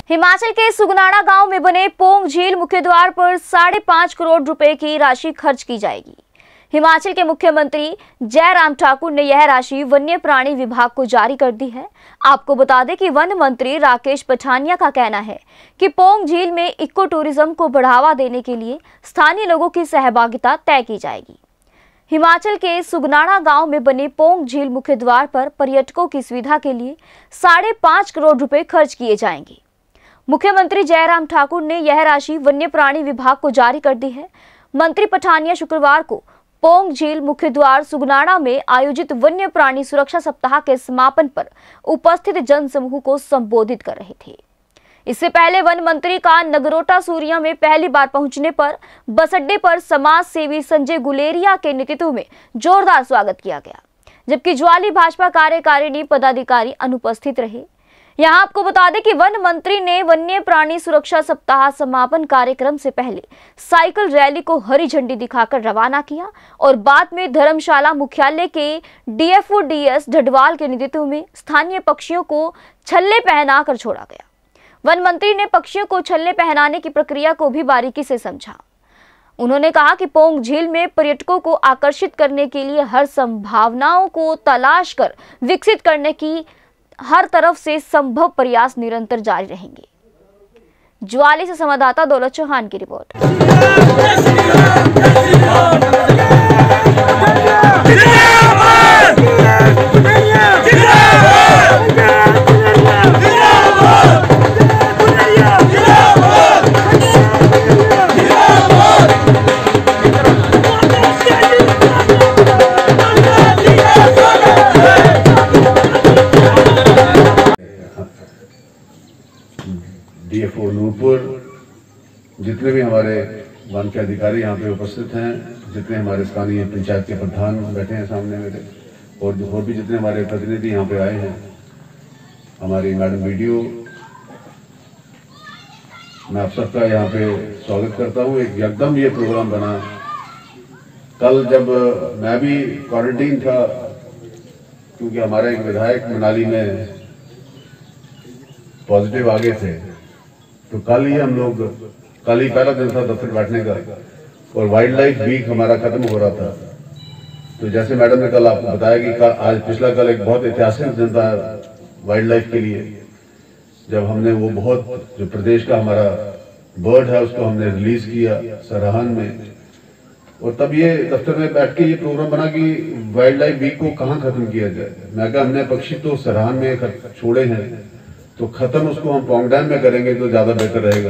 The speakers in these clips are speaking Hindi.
हिमाचल के सुगनाड़ा गांव में बने पोंग झील मुख्य द्वार पर 5.5 करोड़ रुपए की राशि खर्च की जाएगी। हिमाचल के मुख्यमंत्री जयराम ठाकुर ने यह राशि वन्य प्राणी विभाग को जारी कर दी है। आपको बता दें कि वन मंत्री राकेश पठानिया का कहना है कि पोंग झील में इको टूरिज्म को बढ़ावा देने के लिए स्थानीय लोगों की सहभागिता तय की जाएगी। हिमाचल के सुगनाड़ा गांव में बने पोंग झील मुख्य द्वार पर पर्यटकों की सुविधा के लिए 5.5 करोड़ रुपए खर्च किए जाएंगे। मुख्यमंत्री जयराम ठाकुर ने यह राशि वन्य प्राणी विभाग को जारी कर दी है। मंत्री पठानिया शुक्रवार को पोंग झील मुख्य द्वार सुगनाड़ा में आयोजित वन्य प्राणी सुरक्षा सप्ताह के समापन पर उपस्थित जनसमूह को संबोधित कर रहे थे। इससे पहले वन मंत्री का नगरोटा सूरिया में पहली बार पहुंचने पर बस अड्डे पर समाज सेवी संजय गुलेरिया के नेतृत्व में जोरदार स्वागत किया गया, जबकि ज्वाली भाजपा कार्यकारिणी पदाधिकारी अनुपस्थित रहे। यहाँ आपको बता दें कि वन मंत्री ने वन्य प्राणी सुरक्षा सप्ताह समापन कार्यक्रम से पहले साइकिल रैली को हरी झंडी दिखाकर रवाना किया और बाद में धर्मशाला मुख्यालय के डीएफओ डीएस ढडवाल के नेतृत्व में स्थानीय पक्षियों को छल्ले पहनाकर छोड़ा गया। वन मंत्री ने पक्षियों को छल्ले पहनाने की प्रक्रिया को भी बारीकी से समझा। उन्होंने कहा कि पोंग झील में पर्यटकों को आकर्षित करने के लिए हर संभावनाओं को तलाश कर विकसित करने की हर तरफ से संभव प्रयास निरंतर जारी रहेंगे। ज्वाली से संवाददाता दौलत चौहान की रिपोर्ट। डीएफओ नूरपुर, जितने भी हमारे वन के अधिकारी यहाँ पे उपस्थित हैं, जितने हमारे स्थानीय पंचायत के प्रधान बैठे हैं सामने मेरे, और भी जितने हमारे प्रतिनिधि यहाँ पे आए हैं, हमारी मैडम वीडियो, मैं आप सबका यहाँ पे स्वागत करता हूँ। एक एकदम ये प्रोग्राम बना। कल जब मैं भी क्वारंटीन था, क्योंकि हमारे एक विधायक मनाली में पॉजिटिव आ गए थे, तो कल ही पहला दिन था दफ्तर बैठने का और वाइल्ड लाइफ वीक हमारा खत्म हो रहा था। तो जैसे मैडम ने कल आपको बताया कि आज पिछला कल एक बहुत ऐतिहासिक दिन था वाइल्ड लाइफ के लिए, जब हमने वो बहुत जो प्रदेश का हमारा बर्ड है उसको हमने रिलीज किया सराहन में। और तब ये दफ्तर में बैठ के ये प्रोग्राम बना कि वाइल्ड लाइफ वीक को कहाँ खत्म किया जाए। मैं कहा हमने पक्षी तो सराहन में छोड़े हैं, तो खत्म उसको हम पोंग डैम में करेंगे तो ज्यादा बेहतर रहेगा।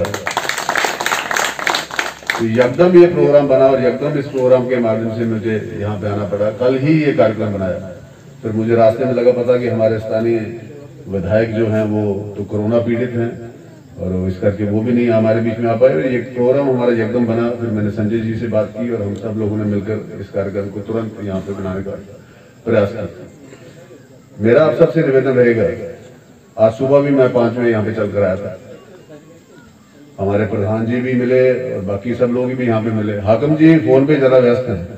तो एकदम ये प्रोग्राम बना और एकदम इस प्रोग्राम के माध्यम से मुझे यहाँ पे आना पड़ा। कल ही ये कार्यक्रम बनाया, फिर मुझे रास्ते में लगा पता कि हमारे स्थानीय विधायक जो हैं वो तो कोरोना पीड़ित हैं और इस करके वो भी नहीं हमारे बीच में आ पाए। ये प्रोग्राम हमारा एकदम बना। फिर मैंने संजय जी से बात की और हम सब लोगों ने मिलकर इस कार्यक्रम को तुरंत यहाँ पे बनाने का प्रयास किया। मेरा आप सबसे निवेदन रहेगा, आज सुबह भी मैं 5 बजे यहाँ पे चल कर आया था, हमारे प्रधान जी भी मिले और बाकी सब लोग भी यहाँ पे मिले। हाकिम जी फोन पे जरा व्यस्त हैं।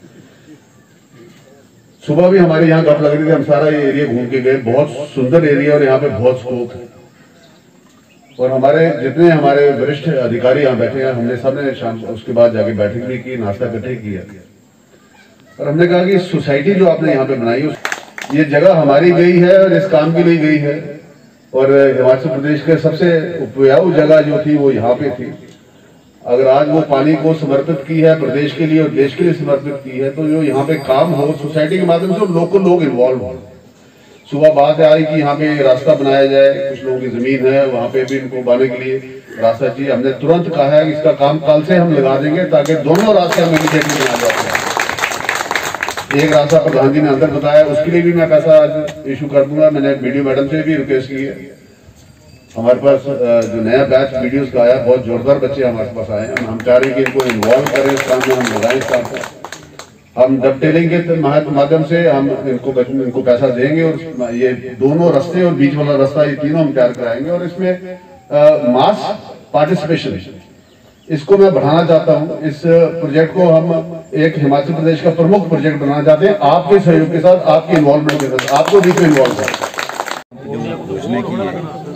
सुबह भी हमारे यहाँ गप लग रही थी, हम सारा ये एरिया घूम के गए। बहुत सुंदर एरिया और यहाँ पे बहुत स्कोप है। और हमारे जितने हमारे वरिष्ठ अधिकारी यहाँ बैठे हैं, हमने सबने शाम उसके बाद जाके बैठक भी की, नाश्ता इकट्ठे किया और हमने कहा कि सोसाइटी जो आपने यहाँ पे बनाई ये जगह हमारी गई है और इस काम के लिए गई है। और हिमाचल प्रदेश के सबसे उपजाऊ जगह जो थी वो यहाँ पे थी। अगर आज वो पानी को समर्पित की है प्रदेश के लिए और देश के लिए समर्पित की है, तो जो यहाँ पे काम हो सोसाइटी के माध्यम से लोग इन्वॉल्व हो। सुबह बात आई कि यहाँ पे रास्ता बनाया जाए, कुछ लोगों की जमीन है वहां पे भी इनको बांधने के लिए रास्ता चाहिए। हमने तुरंत कहा है कि इसका काम कल से हम लगा देंगे ताकि दोनों रास्ते हम इमीडिएटली बना जाए। एक रास्ता प्रधान जी ने अंदर बताया, उसके लिए भी मैं पैसा आज इशू कर दूंगा। मैंने वीडियो मैडम से भी रिक्वेस्ट की है। हमारे पास जो नया बैच वीडियोस का आया, बहुत जोरदार बच्चे हमारे पास आए हैं। हम चाह रहे हैं कि इनको इन्वॉल्व करें इस काम में, हम लगाएं इस काम को। हम डबटेलिंग के माध्यम से हम इनको पैसा देंगे और ये दोनों रास्ते और बीच वाला रास्ता ये तीनों हम तैयार कराएंगे। और इसमें मास पार्टिसिपेशन इसको मैं बढ़ाना चाहता हूं। इस प्रोजेक्ट को हम एक हिमाचल प्रदेश का प्रमुख प्रोजेक्ट बनाना चाहते हैं, आपके सहयोग के साथ, आपके इन्वॉल्वमेंट के साथ, आपको बीच में इन्वॉल्व करें। सोचने की है इस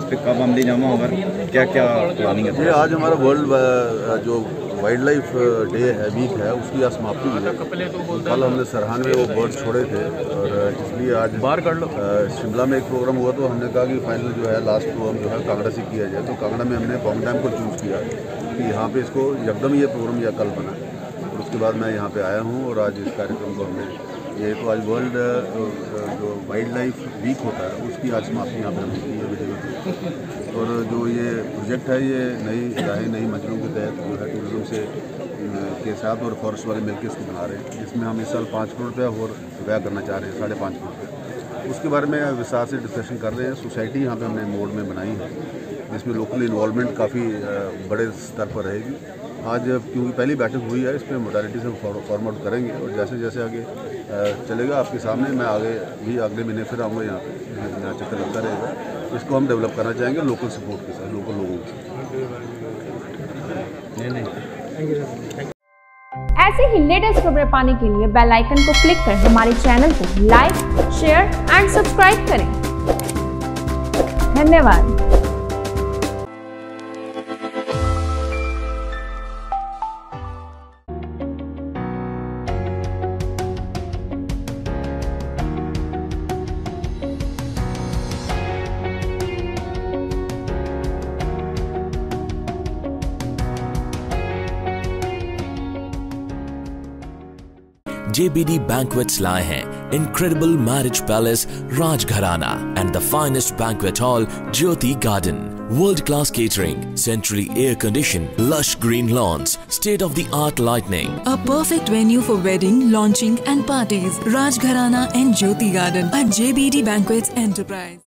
पे कब अमली जामा होगा, क्या क्या प्लानिंग है? ये आज हमारा वर्ल्ड जो वाइल्ड लाइफ डे है, वीक है, उसकी आज समाप्ति हुई है। कल हमने सरहान में वो बर्ड छोड़े थे और इसलिए आज बाहर कर लो शिमला में एक प्रोग्राम हुआ, तो हमने कहा कि फाइनल जो है लास्ट प्रोग्राम जो है कांगड़ा से किया जाए। तो कांगड़ा में हमने पौंग डैम को चूज़ किया कि यहाँ पे इसको एकदम ये प्रोग्राम या कल बना। और उसके बाद मैं यहाँ पे आया हूँ और आज इस कार्यक्रम को हमने ये तो आज वर्ल्ड जो वाइल्ड लाइफ वीक होता है उसकी आज समाप्ति यहाँ पर हमने की है विजय। और जो ये प्रोजेक्ट है ये नई मंजिलों के तहत जो है टूरिज्म से के साथ और फॉरेस्ट वाले मिलकर इसको बना रहे हैं, जिसमें हम इस साल 5 करोड़ रुपया और व्यय करना चाह रहे हैं, 5.5 करोड़ रुपया। उसके बारे में विस्तार से डिस्कशन कर रहे हैं। सोसाइटी यहाँ पे हमने मोड में बनाई है जिसमें लोकल इन्वॉल्वमेंट काफ़ी बड़े स्तर पर रहेगी। आज क्योंकि पहली बैठक हुई है, इस पर मोडालिटी से फॉर्म आउट करेंगे और जैसे जैसे आगे चलेगा आपके सामने मैं आगे भी अगले महीने फिर आऊँगा यहाँ पे, यहाँ चक्कर लगता रहेगा। इसको हम डेवलप करना चाहेंगे लोकल सपोर्ट के साथ, लोकल लोगों के साथ। ऐसे ही लेटेस्ट खबरें पाने के लिए बेल आइकन को क्लिक कर हमारे चैनल को लाइक, शेयर एंड सब्सक्राइब करें। धन्यवाद। JBD Banquets लाए हैं incredible marriage palace Rajgharana and the finest banquet hall Jyoti Garden. World-class catering, centrally air-conditioned, lush green lawns, state-of-the-art lighting. A perfect venue for wedding, launching and parties. Rajgharana and Jyoti Garden at JBD Banquets Enterprise.